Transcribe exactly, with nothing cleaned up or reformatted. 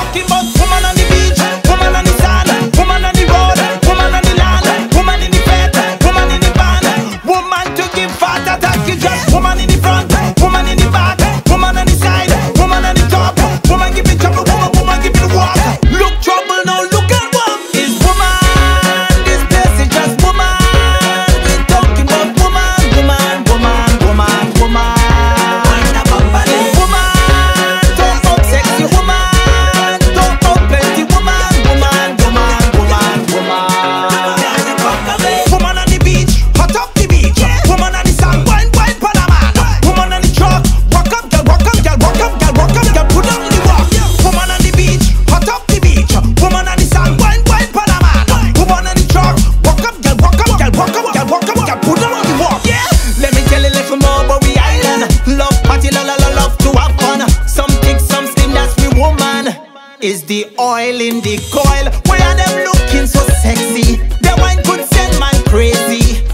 talking about woman on the beach, woman on the sand, woman on the road, woman on the land, woman in the bed, woman in the band. Woman to give fat attack is just woman in the front, woman in the back, woman on the side, woman on the top. Woman give me trouble, woman, woman give me the walk. Look trouble now, look at what is woman. This place is just woman. We're talking about woman, woman, woman, woman, woman. Woman, talk about sexy woman, talk about plenty woman, woman, woman, woman, woman. Woman on the beach, hot up the beach. Woman on the sand, wine, wine, Panama. Woman on the truck, rock up, girl, rock up, girl, rock up, girl, rock up, girl, put on the walk. Woman on the beach, hot up the beach. Woman on the sand, wine, wine, Panama. Woman on the truck, rock up, girl, rock up, girl, rock up, girl, rock up, girl, put on the walk. Yeah. Let me tell you a little more about we island. Love party, la la la, love to have fun. Some thick, some slim, that's me woman. Is the oil in the coil? Why are them looking so sexy? Their wine could send man crazy.